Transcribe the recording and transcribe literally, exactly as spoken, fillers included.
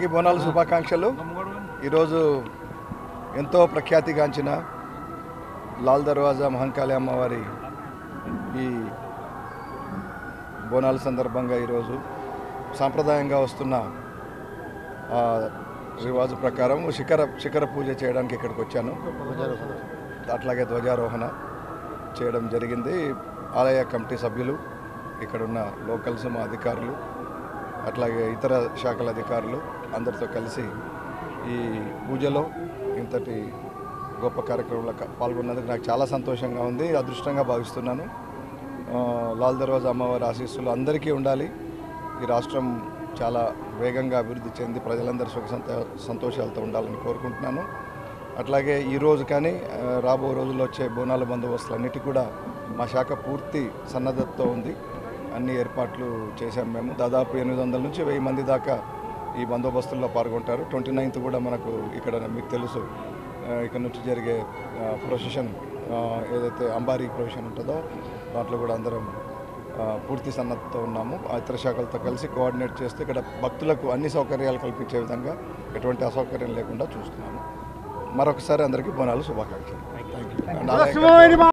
అందరికీ బోనాల శుభాకాంక్షలు. ఈరోజు ఎంతో ప్రఖ్యాతిగాంచిన లాల్ దర్వాజా మహంకాళి అమ్మవారి ఈ బోనాల సందర్భంగా ఈరోజు సాంప్రదాయంగా వస్తున్న రివాజు ప్రకారం శిఖర శిఖర పూజ చేయడానికి ఇక్కడికి వచ్చాను. అట్లాగే ధ్వజారోహణ చేయడం జరిగింది. ఆలయ కమిటీ సభ్యులు, ఇక్కడున్న లోకల్స్, మా అధికారులు, అట్లాగే ఇతర శాఖల అధికారులు అందరితో కలిసి ఈ పూజలో ఇంతటి గొప్ప కార్యక్రమంలో పాల్గొన్నందుకు నాకు చాలా సంతోషంగా ఉంది, అదృష్టంగా భావిస్తున్నాను. లాల్ దర్వాజా అమ్మవారి ఆశీస్సులు అందరికీ ఉండాలి. ఈ రాష్ట్రం చాలా వేగంగా అభివృద్ధి చెంది ప్రజలందరూ సుఖ సంతోషాలతో ఉండాలని కోరుకుంటున్నాను. అట్లాగే ఈరోజు కానీ రాబో రోజుల్లో వచ్చే బోనాల బందోబస్తులన్నిటి కూడా మా శాఖ పూర్తి సన్నద్ధతతో ఉంది. అన్ని ఏర్పాట్లు చేశాం. మేము దాదాపు ఎనిమిది వందల నుంచి వెయ్యి మంది దాకా ఈ బందోబస్తుల్లో పాల్గొంటారు. ట్వంటీ నైన్త్ కూడా మనకు ఇక్కడ మీకు తెలుసు ఇక్కడ నుంచి జరిగే ప్రొసెషన్ ఏదైతే అంబారీ ప్రొసెషన్ ఉంటుందో దాంట్లో కూడా అందరం పూర్తి సన్నద్ధతో ఉన్నాము. ఇతర శాఖలతో కలిసి కోఆర్డినేట్ చేస్తూ ఇక్కడ భక్తులకు అన్ని సౌకర్యాలు కల్పించే విధంగా ఎటువంటి అసౌకర్యం లేకుండా చూస్తున్నాము. మరొకసారి అందరికీ బోనాలు శుభాకాంక్షలు. Thank you.